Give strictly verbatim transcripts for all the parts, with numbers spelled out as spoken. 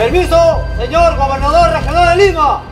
Permiso, señor gobernador regional de Lima.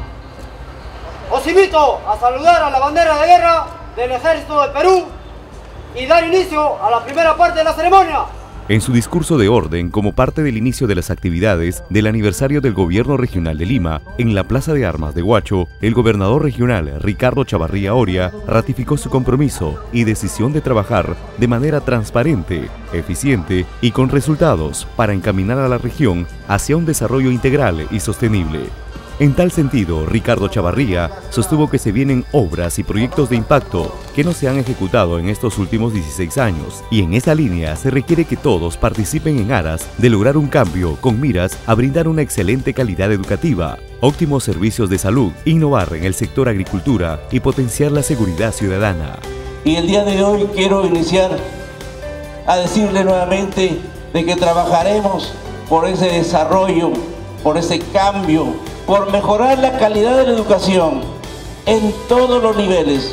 Os invito a saludar a la bandera de guerra del Ejército del Perú y dar inicio a la primera parte de la ceremonia. En su discurso de orden, como parte del inicio de las actividades del aniversario del Gobierno Regional de Lima, en la Plaza de Armas de Huacho, el gobernador regional Ricardo Chavarría Oria ratificó su compromiso y decisión de trabajar de manera transparente, eficiente y con resultados para encaminar a la región hacia un desarrollo integral y sostenible. En tal sentido, Ricardo Chavarría sostuvo que se vienen obras y proyectos de impacto que no se han ejecutado en estos últimos dieciséis años, y en esa línea se requiere que todos participen en aras de lograr un cambio con miras a brindar una excelente calidad educativa, óptimos servicios de salud, innovar en el sector agricultura y potenciar la seguridad ciudadana. Y el día de hoy quiero iniciar a decirle nuevamente de que trabajaremos por ese desarrollo, por ese cambio, por mejorar la calidad de la educación en todos los niveles.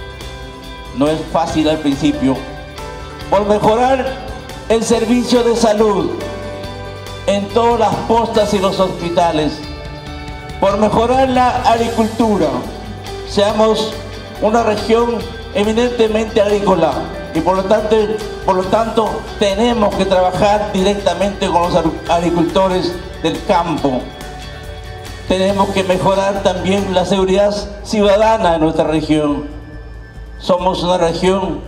No es fácil al principio. Por mejorar el servicio de salud en todas las postas y los hospitales. Por mejorar la agricultura. Seamos una región eminentemente agrícola y por lo tanto, por lo tanto tenemos que trabajar directamente con los agricultores del campo. Tenemos que mejorar también la seguridad ciudadana en nuestra región. Somos una región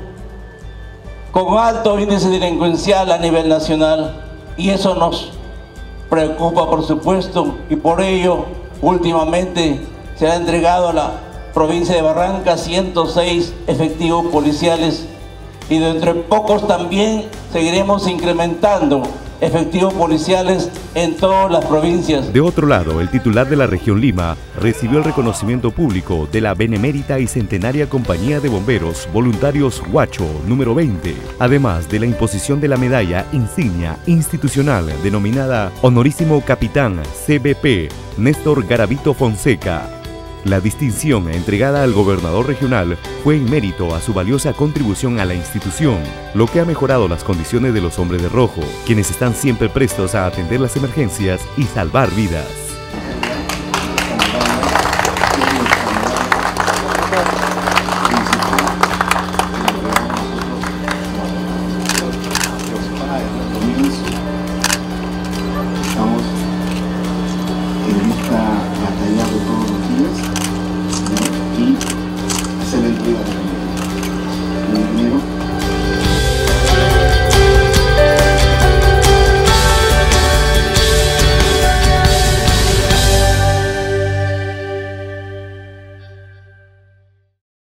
con alto índice delincuencial a nivel nacional y eso nos preocupa, por supuesto, y por ello últimamente se ha entregado a la provincia de Barranca ciento seis efectivos policiales y dentro de pocos también seguiremos incrementando efectivos policiales en todas las provincias. De otro lado, el titular de la región Lima recibió el reconocimiento público de la Benemérita y Centenaria Compañía de Bomberos Voluntarios Huacho número veinte, además de la imposición de la medalla insignia institucional denominada Honorísimo Capitán C B P Néstor Garavito Fonseca. La distinción entregada al gobernador regional fue en mérito a su valiosa contribución a la institución, lo que ha mejorado las condiciones de los hombres de rojo, quienes están siempre prestos a atender las emergencias y salvar vidas.